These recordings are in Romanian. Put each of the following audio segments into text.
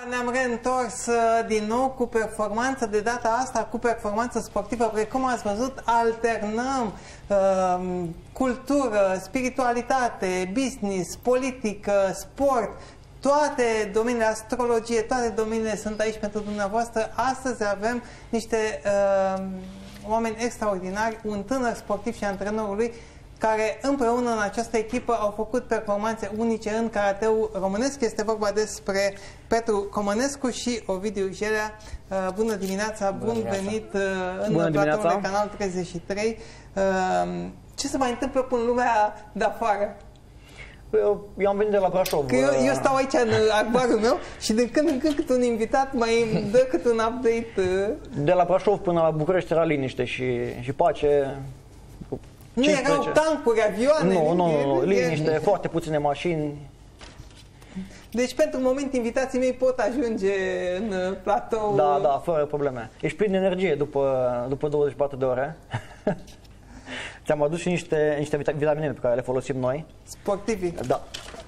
ne-am reîntors din nou cu performanță, de data asta cu performanță sportivă. Precum ați văzut, alternăm cultură, spiritualitate, business, politică, sport, toate domeniile, astrologie, toate domeniile sunt aici pentru dumneavoastră. Astăzi avem niște oameni extraordinari, un tânăr sportiv și antrenorul lui, care împreună în această echipă au făcut performanțe unice în karateul românesc. Este vorba despre Petru Comănescu și Ovidiu Jelea. Bună dimineața, bun venit în platoul de Canal 33. Ce se mai întâmplă în lumea de afară? Eu am venit de la Brașov. Că eu stau aici în arbarul meu și de când în când cât un invitat mai dă cât un update. De la Brașov până la București era liniște și pace. Nu 15. Erau tancuri, avioane? Nu, liniște, foarte puține mașini. Deci pentru moment invitații mei pot ajunge în platou? Da, fără probleme. Ești plin de energie după 24 de ore. Ți-am adus și niște vitamine pe care le folosim noi. Sportivi? Da.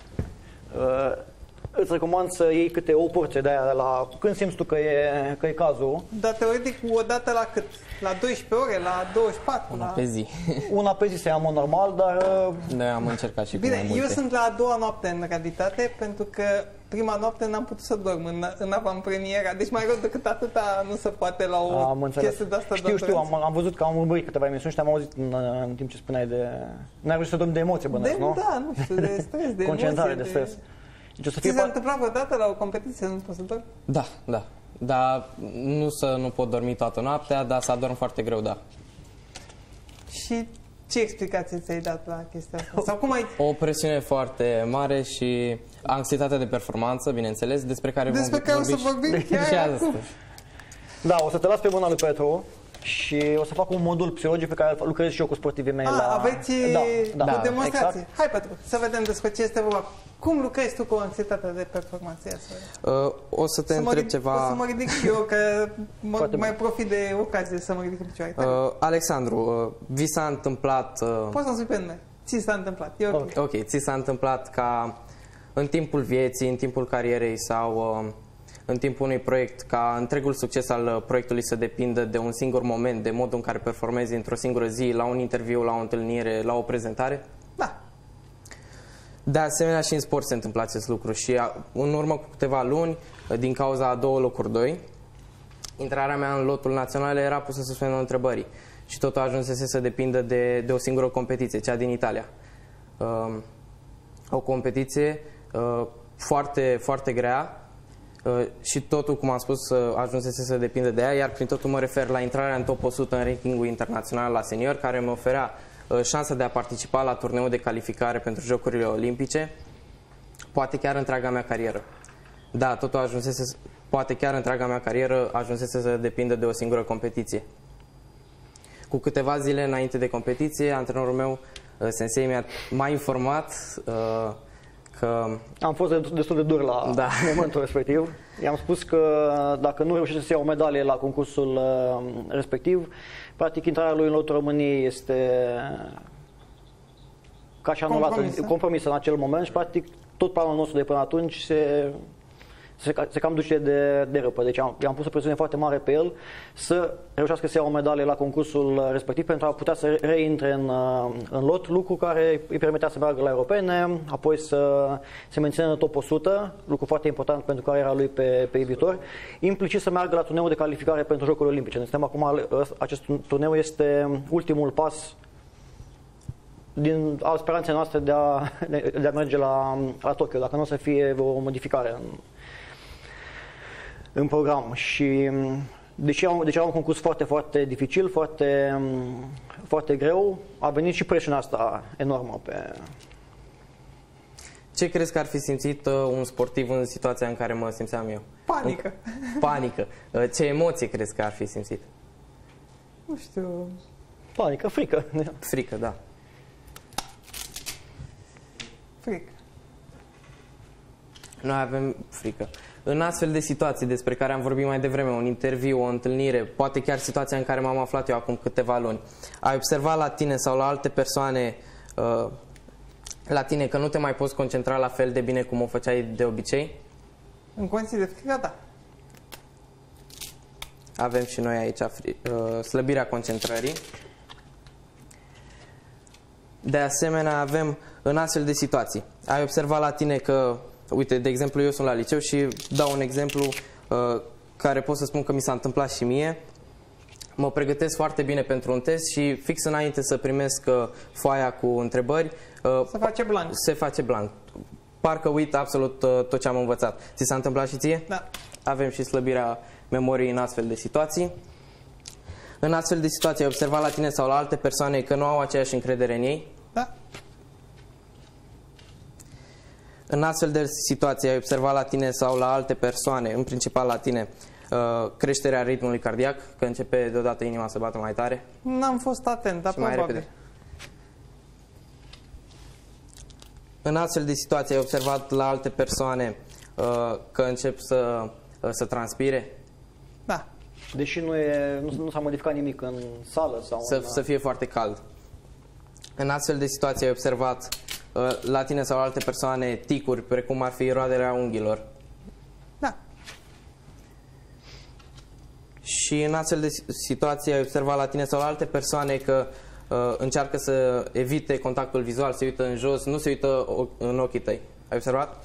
Îți recomand să iei câte o porție de aia când simți tu că e cazul. Dar teoretic o dată la cât? La 12 ore? La 24? Una pe zi. Una pe zi se ia normal, dar... Noi am încercat și bine, cu mai multe. Eu sunt la a doua noapte în realitate, pentru că prima noapte n-am putut să dorm în avantpremiera. Deci mai rău decât atâta nu se poate la o chestie de asta. Știu, am văzut că am urmărit câteva emisiuni și te-am auzit în timp ce spuneai de... N-ai reușit să dormi de emoție, bănesc, nu? Da, nu știu, de stres, de concentrare, de stres. Deci ți s-a întâmplat vreodată la o competiție, nu poți să dormi? Da. Dar nu pot dormi toată noaptea, dar să adorm foarte greu, da. Și ce explicație ți-ai dat la chestia asta? Sau cum ai... O presiune foarte mare și anxietate de performanță, bineînțeles, despre care o să vorbim chiar acum. Da, o să te las pe mâna lui Petru și o să fac un modul psihologic pe care lucrez și eu cu sportivii mei. Aveți o demonstrație. Exact. Hai, Petru, să vedem despre ce este vorba. Cum lucrezi tu cu anxietatea de performanță? O să te întreb ceva... O să mă ridic și eu, că mai profit de ocazie să mă ridic în picioare. Alexandru, vi s-a întâmplat... Poți să-mi spui pe nume. Ți s-a întâmplat. E ok. Ok, ți s-a întâmplat ca în timpul vieții, în timpul carierei sau în timpul unui proiect, ca întregul succes al proiectului să depindă de un singur moment, de modul în care performezi într-o singură zi, la un interviu, la o întâlnire, la o prezentare? Da. De asemenea și în sport se întâmplă acest lucru și în urmă cu câteva luni, din cauza a 2 locuri 2, intrarea mea în lotul național era pusă sub semnul întrebării și totul ajunsese să depindă de o singură competiție, cea din Italia. O competiție foarte, foarte grea și totul, cum am spus, ajunsese să depindă de ea, iar prin totul mă refer la intrarea în top 100 în rankingul internațional la senior, care mi oferea șansa de a participa la turneul de calificare pentru Jocurile Olimpice, poate chiar întreaga mea carieră. Da, totul ajunsese, poate chiar întreaga mea carieră ajunsese să depindă de o singură competiție. Cu câteva zile înainte de competiție, antrenorul meu, sensei, m-a informat că... Am fost destul de dur la momentul respectiv. I-am spus că dacă nu reușește să ia o medalie la concursul respectiv, practic intrarea lui în lotul României este ca și anulată, compromisă în acel moment și practic tot planul nostru de până atunci se cam duce de răpă. Deci i-am pus o presiune foarte mare pe el să reușească să ia o medalie la concursul respectiv pentru a putea să reintre în lot, lucru care îi permitea să meargă la europene, apoi să se mențină în top 100, lucru foarte important pentru cariera lui pe viitor, implicit să meargă la turneul de calificare pentru Jocurile Olimpice. Ne suntem acum, acest turneu este ultimul pas al speranței noastre de a merge la Tokyo, dacă nu o să fie o modificare în program. Și deși era un concurs foarte, foarte dificil, foarte, foarte greu, a venit și presiunea asta enormă pe... Ce crezi că ar fi simțit un sportiv în situația în care mă simțeam eu? Panică. Panică. Ce emoție crezi că ar fi simțit? Nu știu... Panică, frică. Frică, da. Frică. Noi avem frică. În astfel de situații despre care am vorbit mai devreme, un interviu, o întâlnire, poate chiar situația în care m-am aflat eu acum câteva luni, ai observat la tine sau la alte persoane la tine că nu te mai poți concentra la fel de bine cum o făceai de obicei? În condiții de frică, da. Avem și noi aici slăbirea concentrării. De asemenea, avem în astfel de situații. Ai observat la tine că, uite, de exemplu, eu sunt la liceu și dau un exemplu care pot să spun că mi s-a întâmplat și mie. Mă pregătesc foarte bine pentru un test și fix înainte să primesc foaia cu întrebări, se face blank. Se face blank. Parcă uit absolut tot ce am învățat. Ți s-a întâmplat și ție? Da. Avem și slăbirea memoriei în astfel de situații. În astfel de situații ai observat la tine sau la alte persoane că nu au aceeași încredere în ei? Da. În astfel de situații ai observat la tine sau la alte persoane, în principal la tine, creșterea ritmului cardiac, că începe deodată inima să bată mai tare? N-am fost atent, dar mai probabil. repede. În astfel de situații ai observat la alte persoane că încep să transpire? Da. Deși nu s-a modificat nimic în sală sau să fie foarte cald. În astfel de situații ai observat la tine sau la alte persoane ticuri, precum ar fi roadele unghiilor? Da. Și în astfel de situații ai observat la tine sau la alte persoane că încearcă să evite contactul vizual, se uită în jos, nu se uită în ochii tăi. Ai observat?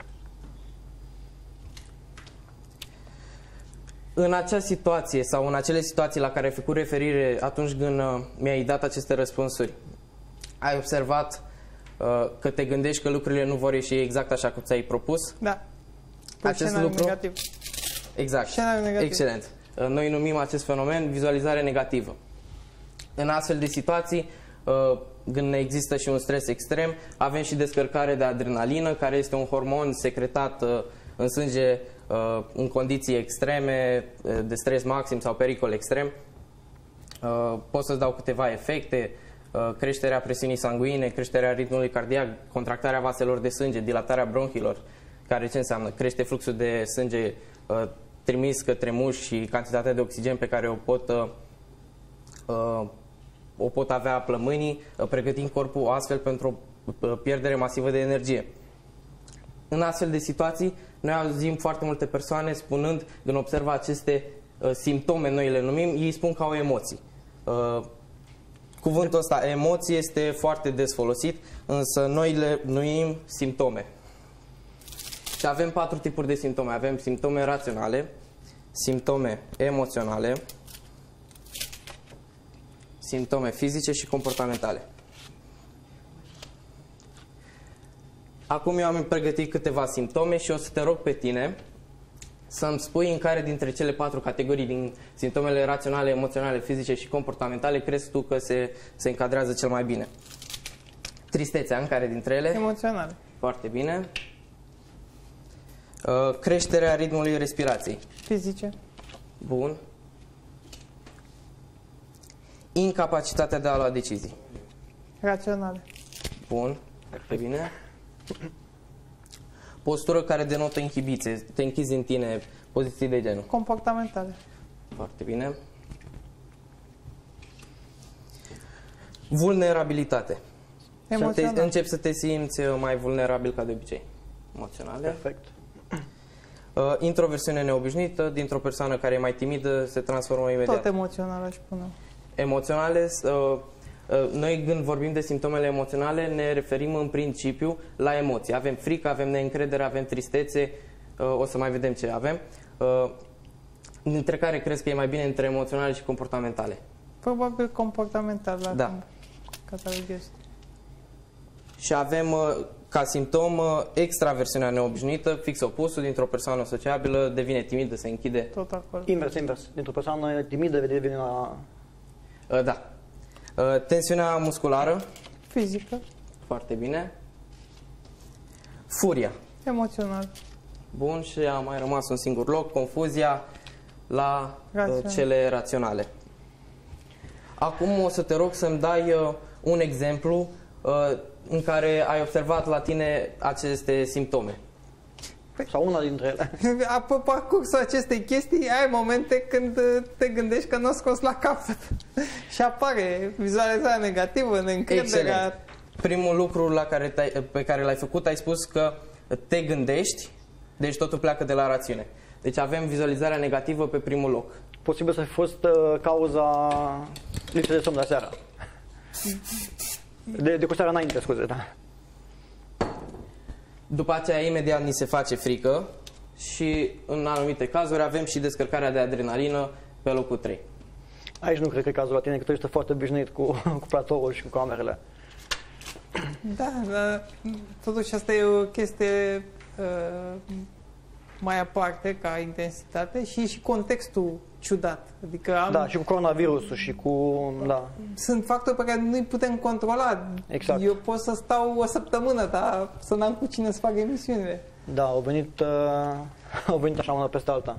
În acea situație sau în acele situații la care ai făcut referire atunci când mi-ai dat aceste răspunsuri, ai observat că te gândești că lucrurile nu vor ieși exact așa cum ți-ai propus? Da. Acest lucru? Negativ. Exact. Scenariu negativ. Excelent. Noi numim acest fenomen vizualizare negativă. În astfel de situații, când există și un stres extrem, avem și descărcare de adrenalină, care este un hormon secretat în sânge în condiții extreme, de stres maxim sau pericol extrem. Pot să-ți dau câteva efecte: creșterea presiunii sanguine, creșterea ritmului cardiac, contractarea vaselor de sânge, dilatarea bronhilor, care ce înseamnă? Crește fluxul de sânge trimis către mușchi și cantitatea de oxigen pe care o pot avea plămânii, pregătind corpul astfel pentru o pierdere masivă de energie. În astfel de situații, noi auzim foarte multe persoane spunând, când observă aceste simptome, noi le numim, ei spun că au emoții. Cuvântul ăsta, emoții, este foarte des folosit, însă noi le numim simptome. Și avem 4 tipuri de simptome. Avem simptome raționale, simptome emoționale, simptome fizice și comportamentale. Acum eu am pregătit câteva simptome și o să te rog pe tine să-mi spui în care dintre cele 4 categorii din simptomele raționale, emoționale, fizice și comportamentale crezi tu că se încadrează cel mai bine. Tristețea, în care dintre ele? Emoționale. Foarte bine. Creșterea ritmului respirației. Fizice. Bun. Incapacitatea de a lua decizii. Raționale. Bun. Foarte bine. Postură care denotă inhibiție. Te închizi în tine, poziții de genul. Comportamentale. Foarte bine. Vulnerabilitate. Emoționale. Începi să te simți mai vulnerabil ca de obicei. Emoționale. Perfect. Introversiune neobișnuită, dintr-o persoană care e mai timidă se transformă imediat. Tot emoțional, aș spune. Emoționale, noi când vorbim de simptomele emoționale ne referim în principiu la emoții. Avem frică, avem neîncredere, avem tristețe, o să mai vedem ce avem. Dintre care crezi că e mai bine între emoționale și comportamentale? Probabil comportamental, da. Cataloghez. Și avem ca simptom extraversiunea neobișnuită, fix opusul, dintr-o persoană sociabilă devine timidă, se închide. Tot acolo. Invers. Dintr-o persoană timidă devine la... Da. Tensiunea musculară. Fizică. Foarte bine. Furia. Emoțional. Bun, și a mai rămas un singur loc, confuzia la cele raționale. Acum o să te rog să-mi dai un exemplu în care ai observat la tine aceste simptome. Sau una dintre ele. Pe parcursul acestei chestii ai momente când te gândești că nu o scos la capăt. Și apare vizualizarea negativă, neîncrederea. Primul lucru pe care l-ai făcut, ai spus că te gândești Deci totul pleacă de la rațiune. Deci avem vizualizarea negativă pe primul loc. Posibil să fi fost cauza lipsei de somn de seara. De cu seara înainte, scuze, da. După aceea, imediat ni se face frică și în anumite cazuri avem și descărcarea de adrenalină pe locul 3. Aici nu cred că e cazul la tine, că tu ești foarte obișnuit cu platoul și cu camerele. Da, dar totuși asta e o chestie mai aparte ca intensitate și contextul ciudat. Adică Da, și cu coronavirusul și cu... Da. Sunt factori pe care nu-i putem controla. Exact. Eu pot să stau o săptămână, dar să n-am cu cine să fac emisiunile. Da, au venit așa una peste alta.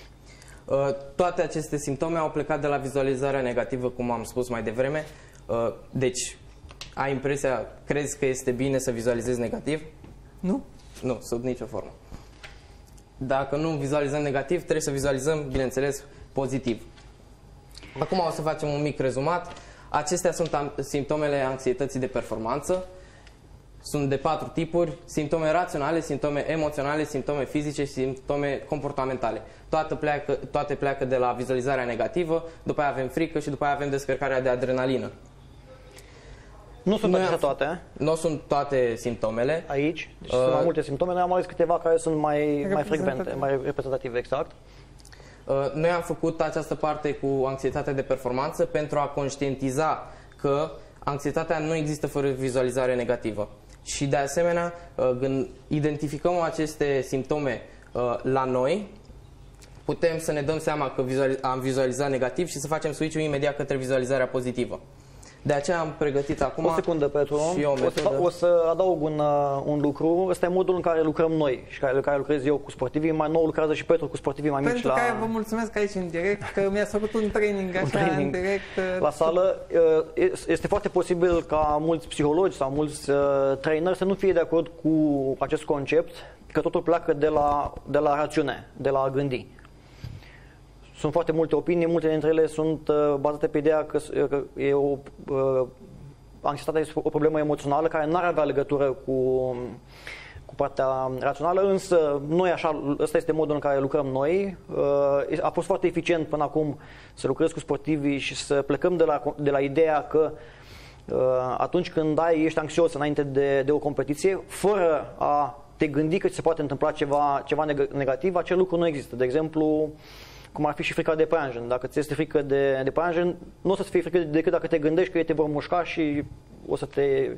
Toate aceste simptome au plecat de la vizualizarea negativă, cum am spus mai devreme. Deci, ai impresia, crezi că este bine să vizualizezi negativ? Nu? Nu, sub nicio formă. Dacă nu vizualizăm negativ, trebuie să vizualizăm, bineînțeles, pozitiv. Acum o să facem un mic rezumat. Acestea sunt simptomele anxietății de performanță. Sunt de 4 tipuri: simptome raționale, simptome emoționale, simptome fizice și simptome comportamentale. Toate pleacă de la vizualizarea negativă, după aia avem frică și după aia avem descărcarea de adrenalină. Nu sunt toate. Nu sunt toate simptomele. Aici, deci sunt mai multe simptome. Noi am ales câteva care sunt mai frecvente, mai reprezentative, exact. Noi am făcut această parte cu anxietatea de performanță pentru a conștientiza că anxietatea nu există fără vizualizare negativă. Și de asemenea, când identificăm aceste simptome la noi, putem să ne dăm seama că am vizualizat negativ și să facem switch-ul imediat către vizualizarea pozitivă. De aceea am pregătit acum o secundă, Petru. și o să adaug un lucru. Ăsta e modul în care lucrăm noi și care lucrez eu cu sportivii. Mai nou lucrează și Petru cu sportivii mai mici. Pentru care vă mulțumesc aici în direct, că mi-ați făcut un training în direct. La sală. Este foarte posibil ca mulți psihologi sau mulți traineri să nu fie de acord cu acest concept, că totul pleacă de la rațiune, de la a gândi. Sunt foarte multe opinii, multe dintre ele sunt bazate pe ideea că e anxietatea este o problemă emoțională care n-ar avea legătură cu partea rațională, însă noi ăsta este modul în care lucrăm noi. A fost foarte eficient până acum să lucrez cu sportivii și să plecăm de la ideea că atunci când ești anxios înainte de o competiție, fără a te gândi că ți se poate întâmpla ceva negativ, acel lucru nu există. De exemplu, cum ar fi și frica de păianjen. Dacă ți este frică de păianjen, nu o să-ți fie frică decât dacă te gândești că ei te vor mușca și o să te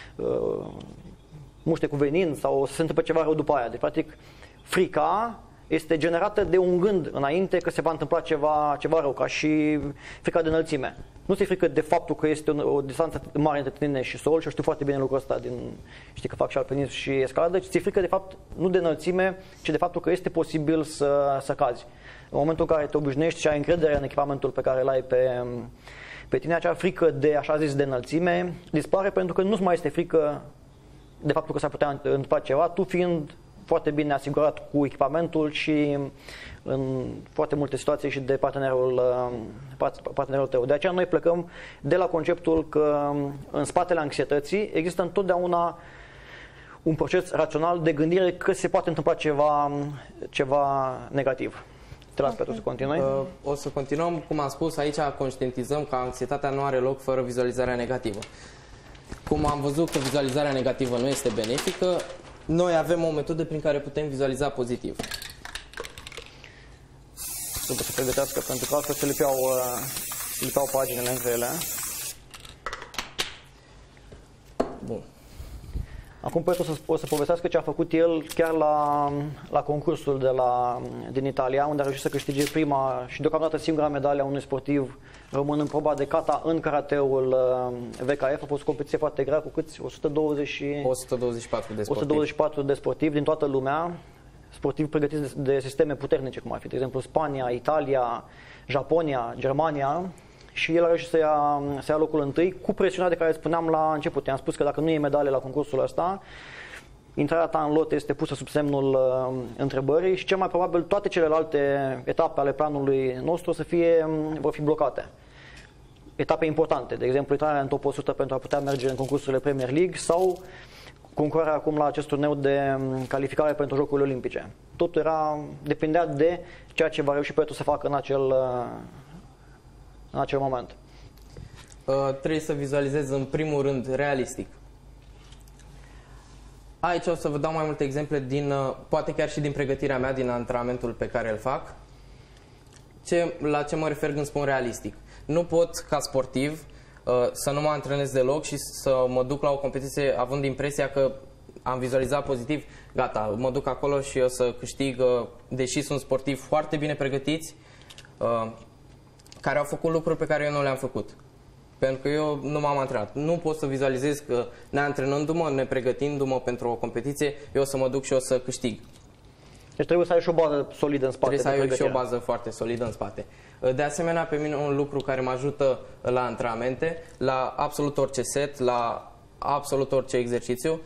muște cu venin sau o să se întâmple ceva rău după aia. Deci, practic, frica este generată de un gând înainte că se va întâmpla ceva rău, ca și frica de înălțime. Nu ți-e frică de faptul că este o distanță mare între tine și sol, și eu știu foarte bine lucrul ăsta, știi că fac și alpinism și escaladă, ci ți-e frică de fapt nu de înălțime, ci de faptul că este posibil să cazi. În momentul în care te obișnuiești și ai încredere în echipamentul pe care îl ai pe tine, acea frică de, așa zis, de înălțime dispare, pentru că nu-ți mai este frică de faptul că s-ar putea întâmpla ceva, tu fiind foarte bine asigurat cu echipamentul și în foarte multe situații și de partenerul tău. De aceea noi plecăm de la conceptul că în spatele anxietății există întotdeauna un proces rațional de gândire că se poate întâmpla ceva negativ. Te las, Petru, să continui? O să continuăm. Cum am spus, aici conștientizăm că anxietatea nu are loc fără vizualizarea negativă. Cum am văzut că vizualizarea negativă nu este benefică, noi avem o metodă prin care putem vizualiza pozitiv. Trebuie să pregătească, pentru că altfel se lipeau paginile între ele. Bun. Acum Petru o să povestească ce a făcut el chiar la concursul din Italia, unde a reușit să câștige prima și deocamdată singura medalie a unui sportiv român în proba de kata în karateul VKF. A fost o competiție foarte grea cu câți? 124 de sportivi din toată lumea, sportivi pregătiți de sisteme puternice, cum ar fi, de exemplu, Spania, Italia, Japonia, Germania. Și el a reușit să ia locul întâi cu presiunea de care spuneam la început. I-am spus că dacă nu e medalie la concursul ăsta, intrarea ta în lot este pusă sub semnul întrebării și cel mai probabil toate celelalte etape ale planului nostru vor fi blocate. Etape importante, de exemplu intrarea în top 100 pentru a putea merge în concursurile Premier League sau concurarea acum la acest turneu de calificare pentru Jocurile Olimpice. Totul depindea de ceea ce va reuși Petru să facă în acel moment. Trebuie să vizualizez în primul rând realistic. Aici o să vă dau mai multe exemple poate chiar și din pregătirea mea, din antrenamentul pe care îl fac. La ce mă refer când spun realistic? Nu pot, ca sportiv, să nu mă antrenez deloc și să mă duc la o competiție având impresia că am vizualizat pozitiv, gata, mă duc acolo și o să câștig, deși sunt sportivi foarte bine pregătiți, care au făcut lucruri pe care eu nu le-am făcut. Pentru că eu nu m-am antrenat. Nu pot să vizualizez că neantrenându-mă, nepregătindu-mă pentru o competiție, eu o să mă duc și o să câștig. Deci trebuie să ai și o bază solidă în spate. Trebuie să ai și o bază foarte solidă în spate. De asemenea, pe mine un lucru care mă ajută la antrenamente, la absolut orice set, la absolut orice exercițiu,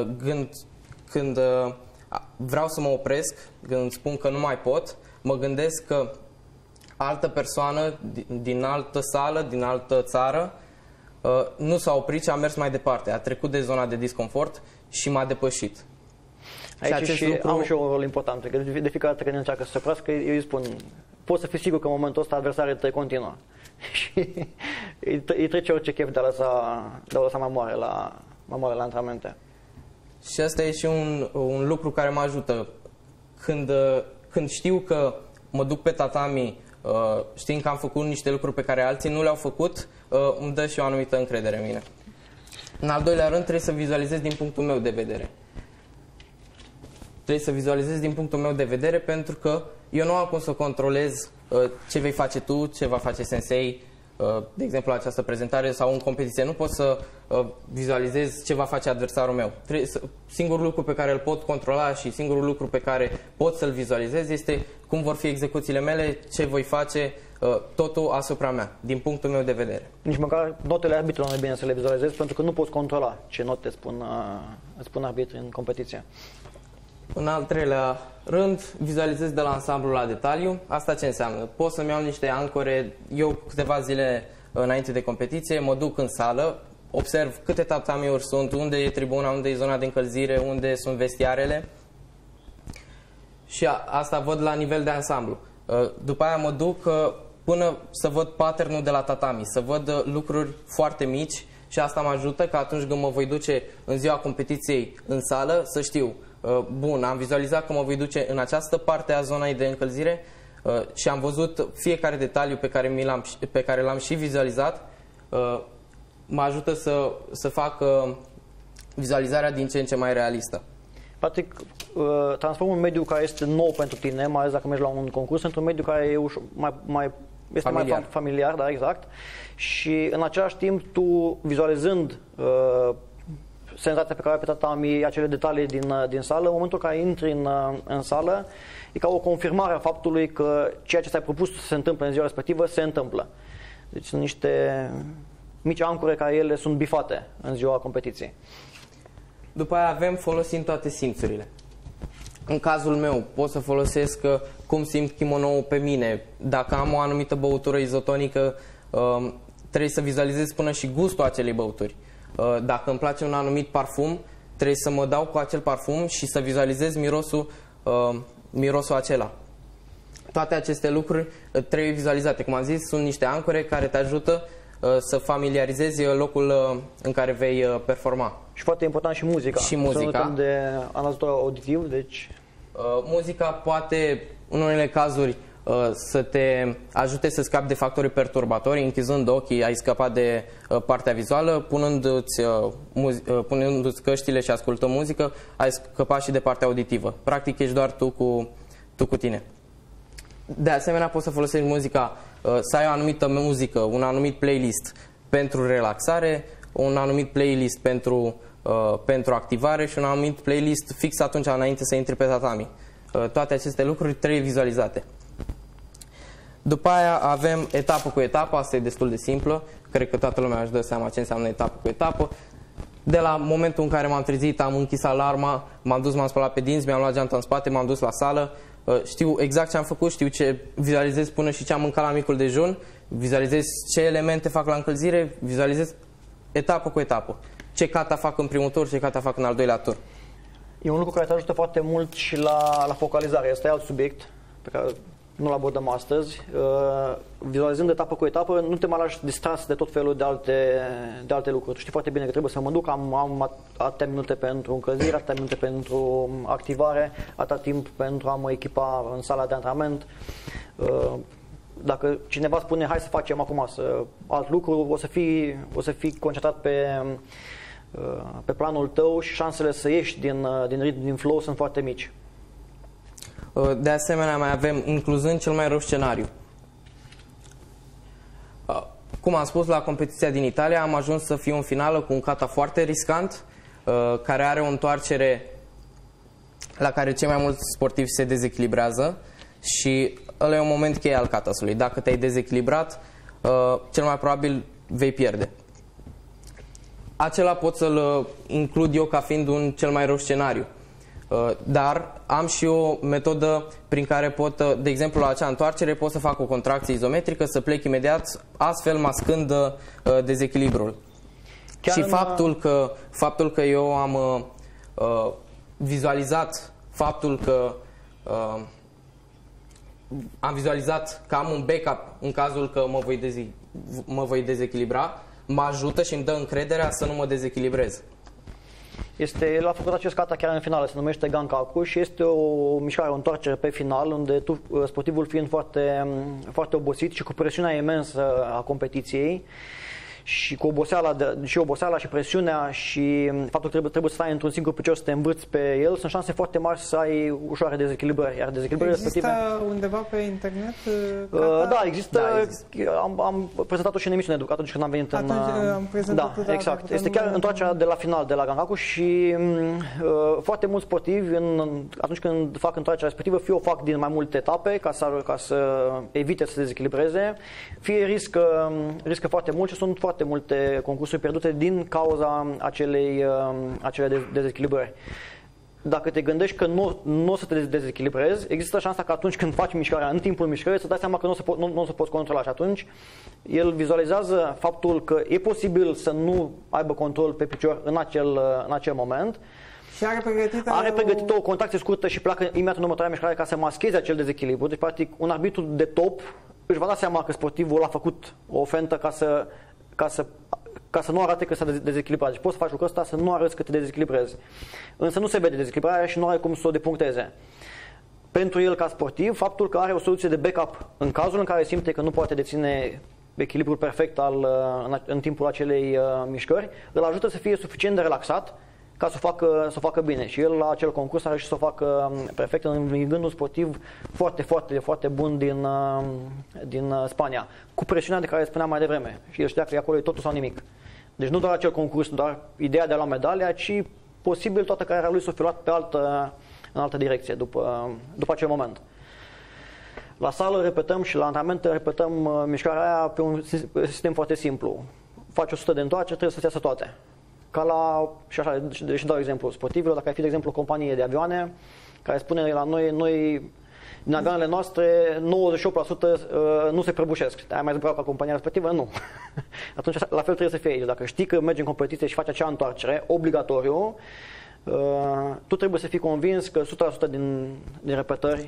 când vreau să mă opresc, când spun că nu mai pot, mă gândesc că altă persoană din altă sală, din altă țară, nu s-a oprit și a mers mai departe. A trecut de zona de disconfort și m-a depășit. Aici și lucru... am și un rol important, că de fiecare dată când încearcă să se oprească, eu îi spun, poți să fii sigur că în momentul ăsta adversarii tăi continuă. Și îi trece orice chef de a lăsa mai moare la antrenamente. Și asta e și un lucru care mă ajută. Când știu că mă duc pe tatami, știind că am făcut niște lucruri pe care alții nu le-au făcut, îmi dă și o anumită încredere în mine. În al doilea rând, trebuie să vizualizez din punctul meu de vedere. Trebuie să vizualizez din punctul meu de vedere pentru că eu nu am cum să controlez ce vei face tu, ce va face sensei, de exemplu la această prezentare sau în competiție. Nu pot să vizualizez ce va face adversarul meu. Singurul lucru pe care îl pot controla și singurul lucru pe care pot să-l vizualizez este cum vor fi execuțiile mele, ce voi face, totul asupra mea, din punctul meu de vedere. Nici măcar notele arbitrului nu e bine să le vizualizezi pentru că nu poți controla ce note spun arbitrii în competiție. În al treilea rând, vizualizez de la ansamblu la detaliu. Asta ce înseamnă? Pot să-mi iau niște ancore, eu câteva zile înainte de competiție, mă duc în sală, observ câte tatamiuri sunt, unde e tribuna, unde e zona de încălzire, unde sunt vestiarele și asta văd la nivel de ansamblu. După aia mă duc până să văd pattern-ul de la tatami, să văd lucruri foarte mici și asta mă ajută că atunci când mă voi duce în ziua competiției în sală să știu. Bun, am vizualizat că mă voi duce în această parte a zonei de încălzire și am văzut fiecare detaliu pe care l-am și vizualizat. Mă ajută să fac vizualizarea din ce în ce mai realistă. Practic, transform un mediu care este nou pentru tine, mai ales dacă mergi la un concurs, într-un mediu care e mai familiar, da, exact. Și în același timp, tu vizualizând senzația pe care ai pe tatami, acele detalii din sală, în momentul în care intri în sală, e ca o confirmare a faptului că ceea ce ți-ai propus să se întâmple în ziua respectivă, se întâmplă. Deci sunt niște mici ancore care ele sunt bifate în ziua competiției. După aia avem folosind toate simțurile. În cazul meu pot să folosesc cum simt kimono-ul pe mine. Dacă am o anumită băutură izotonică, trebuie să vizualizez până și gustul acelei băuturi. Dacă îmi place un anumit parfum, trebuie să mă dau cu acel parfum și să vizualizez mirosul acela. Toate aceste lucruri trebuie vizualizate. Cum am zis, sunt niște ancore care te ajută să familiarizezi locul în care vei performa. Și foarte important și muzica. Și muzica. De analizator auditiv, deci... Muzica poate, în unele cazuri, să te ajute să scapi de factorii perturbatori. Închizând ochii, ai scăpat de partea vizuală, punându-ți căștile și ascultând muzică, ai scăpat și de partea auditivă. Practic ești doar tu cu tine. De asemenea, poți să folosești muzica, să ai o anumită muzică, un anumit playlist pentru relaxare, un anumit playlist pentru activare și un anumit playlist fix atunci înainte să intri pe tatami. Toate aceste lucruri trebuie vizualizate. După aia avem etapă cu etapă, asta e destul de simplă, cred că toată lumea își dă seama ce înseamnă etapă cu etapă. De la momentul în care m-am trezit, am închis alarma, m-am dus, m-am spălat pe dinți, mi-am luat geanta în spate, m-am dus la sală, știu exact ce am făcut, știu ce vizualizez până și ce am mâncat la micul dejun, vizualizez ce elemente fac la încălzire, vizualizez etapă cu etapă. ce kata fac în primul tur, ce kata fac în al doilea tur. E un lucru care te ajută foarte mult și la focalizare. Este alt subiect pe care nu-l abordăm astăzi. Vizualizând etapă cu etapă, nu te mai lași distras de tot felul de alte lucruri. Tu știi foarte bine că trebuie să mă duc, am atâtea minute pentru încălzire, atâtea minute pentru activare, atâta timp pentru a mă echipa în sala de antrenament. Dacă cineva spune hai să facem acum alt lucru, o să fii concentrat pe planul tău și șansele să ieși din flow sunt foarte mici. De asemenea, mai avem incluzând cel mai rău scenariu. Cum am spus, la competiția din Italia am ajuns să fiu în finală cu un kata foarte riscant, care are o întoarcere la care cei mai mulți sportivi se dezechilibrează și ăla e un moment cheie al katasului. Dacă te-ai dezechilibrat, cel mai probabil vei pierde. Acela pot să-l includ eu ca fiind un cel mai rău scenariu. Dar am și o metodă prin care pot, de exemplu la acea întoarcere, pot să fac o contracție izometrică, să plec imediat, astfel mascând dezechilibrul. Chiar și faptul că eu am vizualizat faptul că am vizualizat că am un backup în cazul că mă voi dezechilibra, mă ajută și îmi dă încrederea să nu mă dezechilibrez. El a făcut acest kata chiar în finală, se numește Gankaku și este o mișcare, o întoarcere pe final, unde tu, sportivul fiind foarte, foarte obosit și cu presiunea imensă a competiției și cu oboseala și presiunea și faptul că trebuie să stai într-un singur picior, să te învârți pe el, sunt șanse foarte mari să ai ușoare dezechilibrări. Iar dezechilibrările există respective... undeva pe internet? Da, există. Am prezentat-o și în emisiune atunci când am venit am prezentat exact. Este chiar întoarcerea de la final, de la Gankaku și foarte mulți sportivi, atunci când fac întoarcerea respectivă, fie o fac din mai multe etape ca să evite să se dezechilibreze, fie riscă foarte mult și sunt foarte multe concursuri pierdute din cauza acelei dezechilibrări. Dacă te gândești că nu o să te dezechilibrezi, există șansa că atunci când faci mișcarea, în timpul mișcării, să dai seama că nu o să poți controla și atunci el vizualizează faptul că e posibil să nu aibă control pe picior în acel moment. Și are pregătit o contracție scurtă și pleacă imediat în următoarea mișcare ca să mascheze acel dezechilibru. Deci, practic, un arbitru de top își va da seama că sportivul a făcut o ofensă ca să nu arate că s-a dezechilibrat. Deci poți să faci lucrul ăsta să nu arăți că te dezechilibrezi. Însă nu se vede dezechilibrarea și nu are cum să o depuncteze. Pentru el ca sportiv, faptul că are o soluție de backup în cazul în care simte că nu poate deține echilibrul perfect în timpul acelei mișcări, îl ajută să fie suficient de relaxat ca să o facă bine. Și el la acel concurs a reușit să o facă perfect, învingând un sportiv foarte, foarte, foarte bun din Spania, cu presiunea de care spuneam mai devreme. Și el știa că acolo e totul sau nimic. Deci nu doar acel concurs, nu doar ideea de a lua medalia, ci posibil toată cariera lui s-o fi luat în altă direcție după acel moment. La sală repetăm și la antrenamente repetăm mișcarea aia pe un sistem foarte simplu. Faci 100 de întoarceri, trebuie să-ți iasă toate. Și așa, deci dau exemplu sportivilor, dacă ai fi, de exemplu, o companie de avioane care spune la noi din avioanele noastre 98% nu se prăbușesc. Ai mai zburat ca compania respectivă? Nu. Atunci la fel trebuie să fie aici. Dacă știi că mergi în competiție și faci acea întoarcere, obligatoriu, tu trebuie să fii convins că 100% din repetări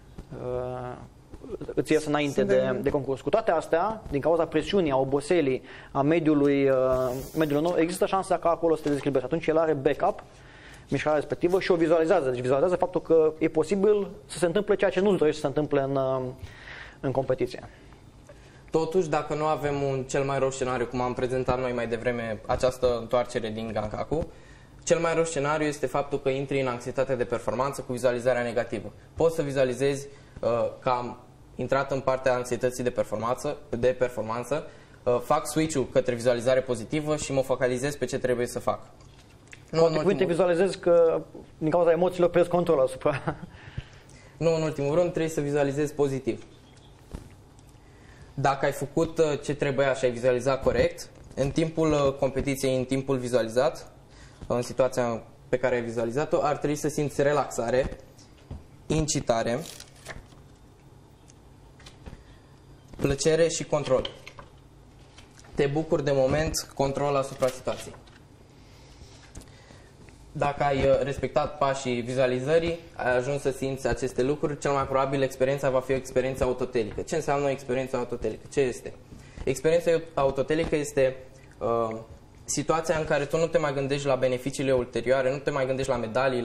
îți ies înainte de concurs. Cu toate astea, din cauza presiunii, a oboselii, a mediului nou, există șansa ca acolo să te dezechilibrezi. Atunci el are backup, mișcarea respectivă și o vizualizează. Deci vizualizează faptul că e posibil să se întâmple ceea ce nu-ți dorești să se întâmple în competiție. Totuși, dacă nu avem un cel mai rău scenariu, cum am prezentat noi mai devreme, această întoarcere din Gankaku, cel mai rău scenariu este faptul că intri în anxietate de performanță cu vizualizarea negativă. Poți să vizualizezi că am intrat în partea anxietății de performanță, fac switch-ul către vizualizare pozitivă și mă focalizez pe ce trebuie să fac. Uite, vizualizez că din cauza emoțiilor pierzi control asupra. Nu în ultimul rând, trebuie să vizualizezi pozitiv. Dacă ai făcut ce trebuia și ai vizualizat corect, în timpul competiției, în timpul vizualizat, în situația pe care ai vizualizat-o, ar trebui să simți relaxare, incitare, plăcere și control. Te bucuri de moment, control asupra situației. dacă ai respectat pașii vizualizării, ai ajuns să simți aceste lucruri, cel mai probabil experiența va fi o experiență autotelică. Ce înseamnă o experiență autotelică? Ce este? Experiența autotelică este situația în care tu nu te mai gândești la beneficiile ulterioare, nu te mai gândești la medalii,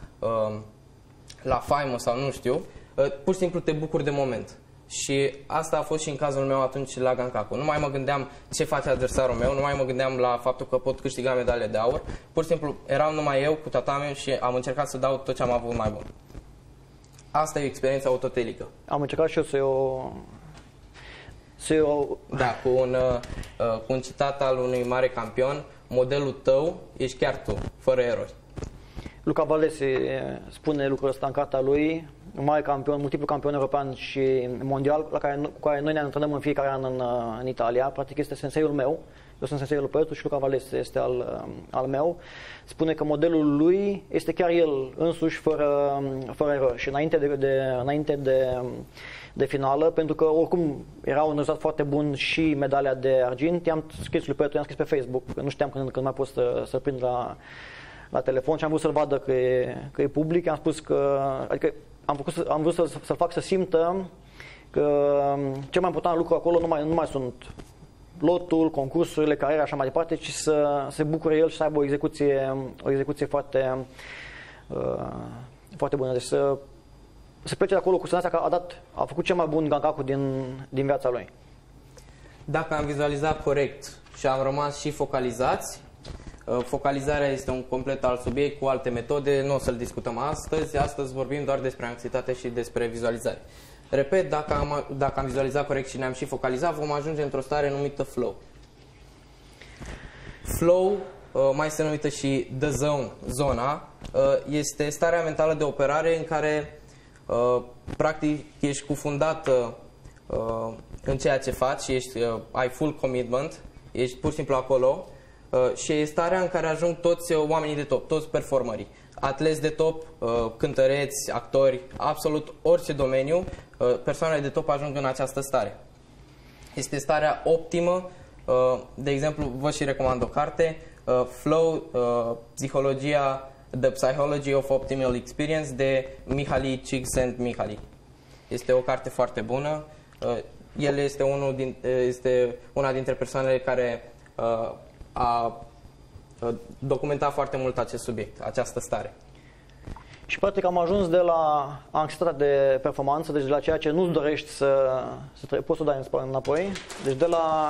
la faimă sau nu știu, pur și simplu te bucuri de moment. Și asta a fost și în cazul meu atunci la Gankaku. Nu mai mă gândeam ce face adversarul meu, nu mai mă gândeam la faptul că pot câștiga medalie de aur. Pur și simplu eram numai eu cu tatamiul și am încercat să dau tot ce am avut mai bun. Asta e experiența autotelică. Am încercat și eu să eu... Da, cu un citat al unui mare campion, modelul tău ești chiar tu, fără erori. Luca Valesi spune lucrul ăsta în cartea lui, un mare campion, multiplu campion european și mondial, cu care noi ne antrenăm în fiecare an în Italia. Practic este senseiul meu, eu sunt senseiul lui Păiutu și Luca Valesi este al meu. Spune că modelul lui este chiar el însuși fără erori. Și înainte de finală, pentru că oricum era un rezultat foarte bun și medalia de argint, i-am scris lui Păiutu, i-am scris pe Facebook, că nu știam când mai pot să prind la telefon și am vrut să-l vadă că e public. Am spus că, adică am vrut să-l fac să simtă că cel mai important lucru acolo nu mai sunt lotul, concursurile, cariera, așa mai departe, ci să se bucure el și să aibă o execuție foarte, foarte bună. Deci să plece de acolo cu senzația că a făcut cel mai bun Gankaku din viața lui. Dacă am vizualizat corect și am rămas și focalizați, focalizarea este un complet alt subiect cu alte metode, nu o să-l discutăm astăzi. Astăzi vorbim doar despre anxietate și despre vizualizare. Repet, dacă am vizualizat corect și ne-am și focalizat, vom ajunge într-o stare numită flow. Flow, mai este numită și the zone, zona, este starea mentală de operare în care practic ești cufundat în ceea ce faci și ai full commitment, ești pur și simplu acolo. Și e starea în care ajung toți oamenii de top, toți performerii, atleți de top, cântăreți, actori, absolut orice domeniu, persoanele de top ajung în această stare. Este starea optimă, de exemplu, vă și recomand o carte, Flow, Psihologia, The Psychology of Optimal Experience de Mihaly Csikszentmihalyi. Este o carte foarte bună, el este una dintre persoanele care a documentat foarte mult acest subiect, această stare. Și practic am ajuns de la anxietatea de performanță, deci de la ceea ce nu-ți dorești poți să dai înapoi, deci de la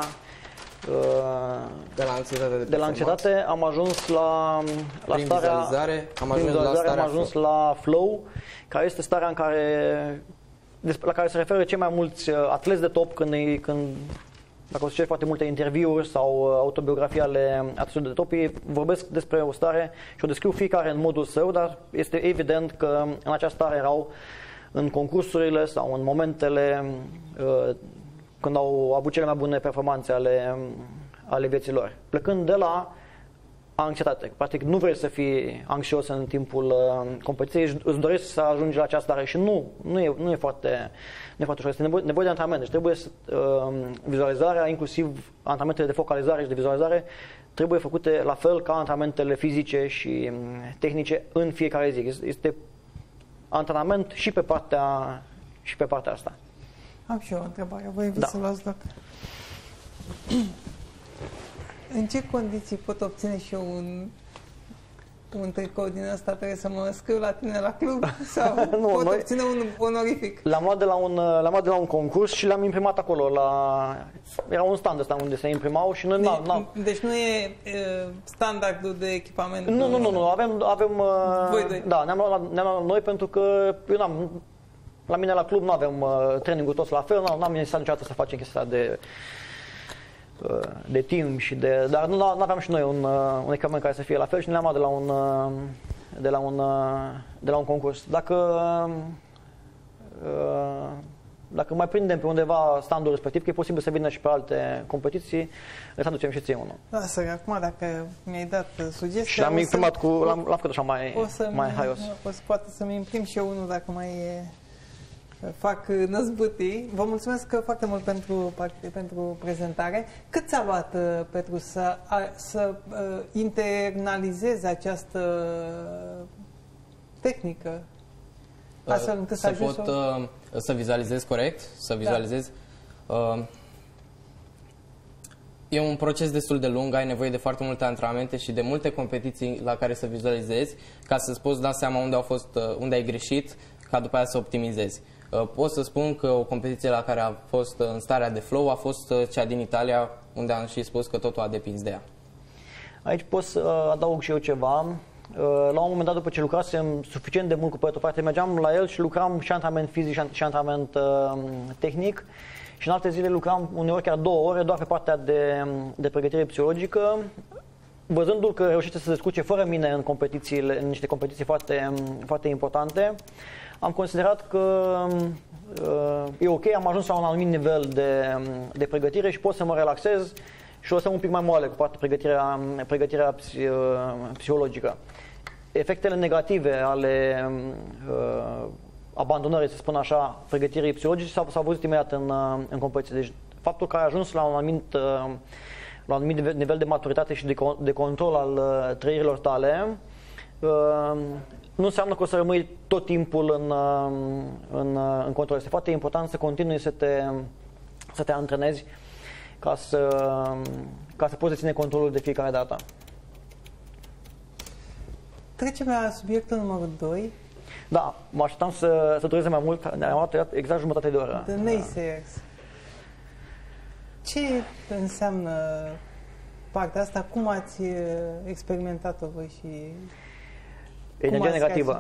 anxietate am ajuns la starea am ajuns la flow, care este starea la care se referă cei mai mulți atleți de top când dacă o să ceri foarte multe interviuri sau autobiografii ale atleților de top, ei vorbesc despre o stare și o descriu fiecare în modul său, dar este evident că în această stare erau în concursurile sau în momentele când au avut cele mai bune performanțe ale vieții lor. Plecând de la anxietate. Practic nu vrei să fii anxios în timpul competiției, îți dorești să ajungi la această stare și nu e foarte ușor. Este nevoie de antrenament. Deci trebuie vizualizarea, inclusiv antrenamentele de focalizare și de vizualizare, trebuie făcute la fel ca antrenamentele fizice și tehnice în fiecare zi. Este antrenament și pe partea asta. Am și eu o întrebare. Vă invit să luați loc. În ce condiții pot obține și eu un tricou din ăsta? Trebuie să mă scriu la tine la club? Sau pot obține un onorific? L-am luat de la un concurs și l-am imprimat acolo. Era un stand ăsta unde se imprimau și noi Deci nu e standardul de echipament? Nu. Avem voi doi? Da, ne-am luat noi pentru că eu la mine la club nu avem training-ul toți la fel, n-am insistat niciodată să facem chestia de timp și dar nu aveam și noi un echipament care să fie la fel și ne l-am luat de la un concurs. Dacă mai prindem pe undeva standul respectiv, că e posibil să vină și pe alte competiții, le aducem și ție unul. Da, acum dacă mi-ai dat sugestia... Și l-am imprimat l-am făcut așa mai haios. Poate să-mi imprim și eu unul dacă mai e fac năzbâtii. Vă mulțumesc foarte mult pentru prezentare. Cât ți-a luat, Petru, să internalizezi această tehnică? Astfel încât să pot să vizualizez corect, să vizualizez. Da. E un proces destul de lung, ai nevoie de foarte multe antrenamente și de multe competiții la care să vizualizezi ca să-ți poți da seama unde ai greșit, ca după aia să optimizezi. Pot să spun că o competiție la care am fost în starea de flow a fost cea din Italia, unde am și spus că totul a depins de ea. Aici pot să adaug și eu ceva. La un moment dat, după ce lucrasem suficient de mult cu Petru, frate, mergeam la el și lucram și antrenament fizic și antrenament tehnic. Și în alte zile lucram uneori chiar 2 ore doar pe partea de pregătire psihologică, văzându-l că reușește să se descurce fără mine în niște competiții foarte, foarte importante. Am considerat că e ok, am ajuns la un anumit nivel de pregătire și pot să mă relaxez și o să un pic mai moale cu partea pregătirea psihologică. Efectele negative ale abandonării, să spun așa, pregătirii psihologice s-au văzut imediat în competiție. Deci faptul că ai ajuns la un anumit nivel de maturitate și de control al trăirilor tale nu înseamnă că o să rămâi tot timpul în control. Este foarte important să continui să te antrenezi ca să poți ține controlul de fiecare dată. Trecem la subiectul numărul 2. Da, mă așteptam să dureze mai mult, ne-am luat exact jumătate de oră. The naysayers. Ce înseamnă partea asta? Cum ați experimentat-o voi și... Energia negativă.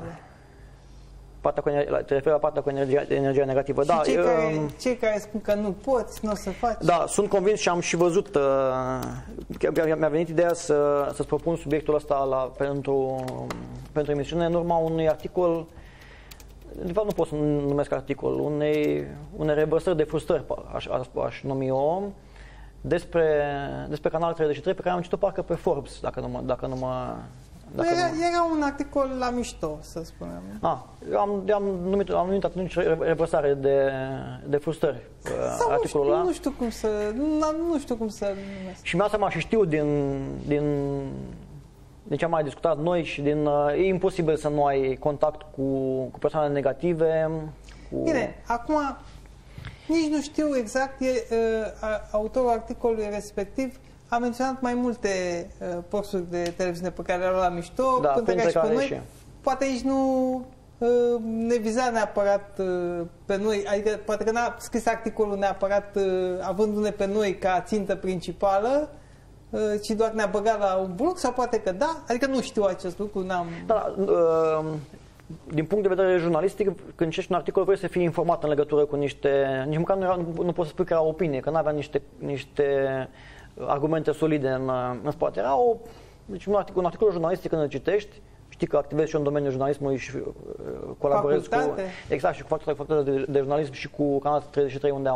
Te referi la partea cu energia negativă. Și da, cei care spun că nu poți, nu o să faci. Da, sunt convins și am și văzut, mi-a venit ideea să-ți propun subiectul ăsta pentru emisiune în urma unui articol, de fapt nu pot să numesc articol, unei revărsări de frustrări, aș numi eu, despre Canal 33, pe care am citit-o parcă pe Forbes, dacă nu mă... Era un articol la mișto, să spunem. Am numit atunci revărsare de frustrări. Articolul ăla. Nu știu cum să numesc. Și mi-a seama și știu din ce am mai discutat noi și e imposibil să nu ai contact cu persoane negative. Bine, acum nici nu știu exact, autorul articolului respectiv a menționat mai multe posturi de televiziune pe care le-au luat la mișto, da, printre care și pe noi. Poate aici nu ne viza neapărat pe noi, adică poate că n-a scris articolul neapărat avându-ne pe noi ca țintă principală, ci doar ne-a băgat la un bloc, sau poate că da, adică nu știu acest lucru, n-am... Da, din punct de vedere jurnalistic, când citești un articol, vrei să fii informat în legătură cu niște... Nici măcar nu poți să spui că era opinie, că n-avea niște argumente solide în spate. Era deci un articol jurnalistic când îl citești, știi că activezi și în domeniul jurnalismului și colaborezi cu facultatea de jurnalism și cu Canal 33, unde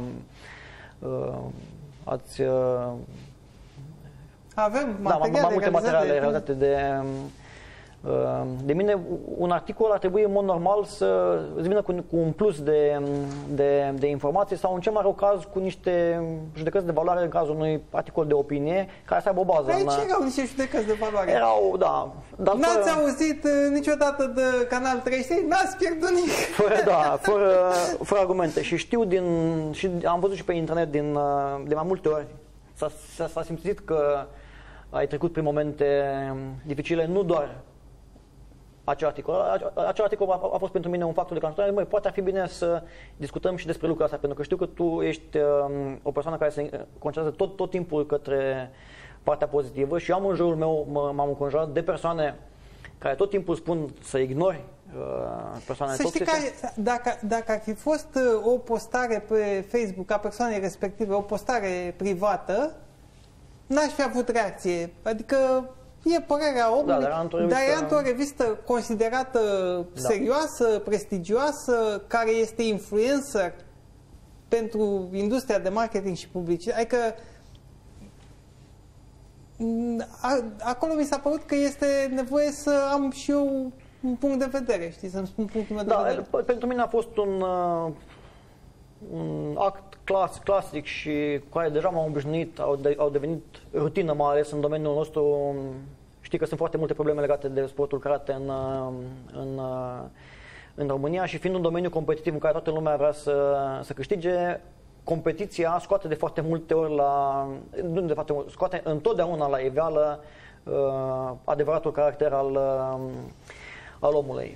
avem multe materiale realizate de mine. Un articol ar trebui în mod normal să îți vină cu un plus de informații sau în cel mai rău caz cu niște judecăți de valoare în cazul unui articol de opinie care să aibă o bază. Aici erau niște judecăți de valoare. Erau, da. N-ați auzit niciodată de Canal 33? N-ați pierdut nimic. Fără argumente. Și știu și am văzut și pe internet de mai multe ori. S-a simțit că ai trecut prin momente dificile, nu doar acel articol. Acel articol a fost pentru mine un factor de concentrare. Poate ar fi bine să discutăm și despre lucrul ăsta, pentru că știu că tu ești o persoană care se concentrează tot timpul către partea pozitivă și eu am în jurul meu, m-am înconjurat de persoane care tot timpul spun să ignori persoane toxice. Să știi că dacă ar fi fost o postare pe Facebook a persoanei respective, o postare privată, n-aș fi avut reacție. Adică e părerea omului, dar era într-o revistă considerată serioasă, prestigioasă, care este influencer pentru industria de marketing și publicitate. Adică acolo mi s-a părut că este nevoie să am și eu un punct de vedere, știi, să-mi spun punctul meu de vedere. Pentru mine a fost un act clasic și cu care deja m-am obișnuit, au devenit rutină, mai ales în domeniul nostru. Știi că sunt foarte multe probleme legate de sportul karate în România și fiind un domeniu competitiv în care toată lumea vrea să câștige, competiția scoate de foarte multe ori scoate întotdeauna la iveală adevăratul caracter al omului.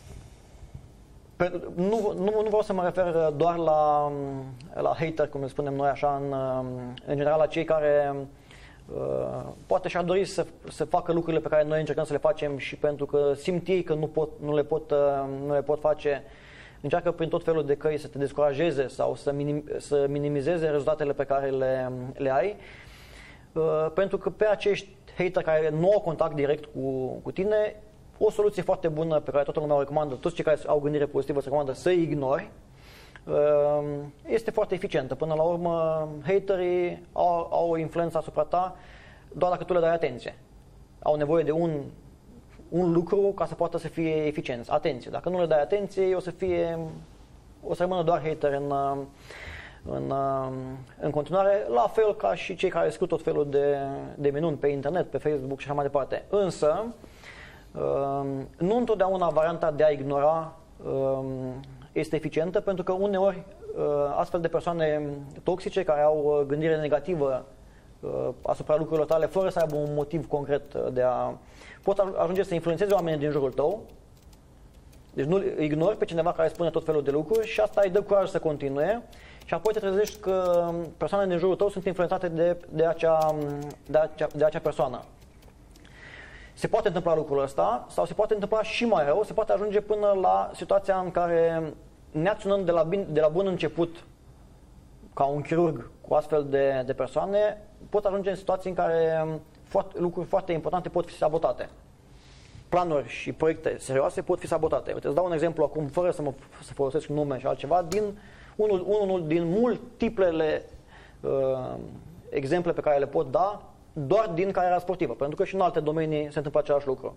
Nu vreau să mă refer doar la hater, cum le spunem noi așa, în general la cei care poate și-ar dori să facă lucrurile pe care noi încercăm să le facem și pentru că simt ei că nu le pot face, încearcă prin tot felul de căi să te descurajeze sau să minimizeze rezultatele pe care le ai, pentru că pe acești hater care nu au contact direct cu tine, o soluție foarte bună pe care toată lumea o recomandă, toți cei care au gândire pozitivă se recomandă să ignori, este foarte eficientă. Până la urmă, haterii au o influență asupra ta doar dacă tu le dai atenție. Au nevoie de un lucru ca să poată să fie eficienți. Atenție. Dacă nu le dai atenție, o să rămână doar hater în continuare, la fel ca și cei care scriu tot felul de minuni pe internet, pe Facebook și așa mai departe. Însă, nu întotdeauna varianta de a ignora este eficientă, pentru că uneori astfel de persoane toxice care au gândire negativă asupra lucrurilor tale, fără să aibă un motiv concret pot ajunge să influențeze oamenii din jurul tău. Deci nu ignori pe cineva care spune tot felul de lucruri și asta îi dă curaj să continue și apoi te trezești că persoanele din jurul tău sunt influențate de acea persoană. Se poate întâmpla lucrul ăsta sau se poate întâmpla și mai rău, se poate ajunge până la situația în care, neacționând de la bun început ca un chirurg cu astfel de persoane, pot ajunge în situații în care lucruri foarte importante pot fi sabotate. Planuri și proiecte serioase pot fi sabotate. Uite, îți dau un exemplu acum, fără să folosesc nume și altceva, unul din multiplele exemple pe care le pot da doar din cariera sportivă, pentru că și în alte domenii se întâmplă același lucru.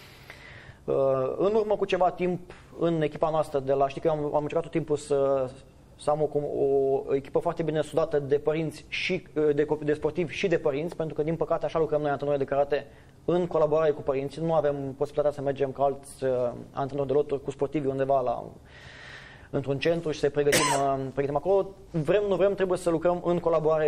În urmă cu ceva timp, în echipa noastră știi că am încercat tot timpul să am o echipă foarte bine sudată de părinți și de sportivi și de părinți, pentru că din păcate așa lucrăm noi antrenori de karate în colaborare cu părinții. Nu avem posibilitatea să mergem ca alți antrenori de loturi cu sportivii undeva într-un centru și să-i pregătim acolo. Vrem, nu vrem, trebuie să lucrăm în colaborare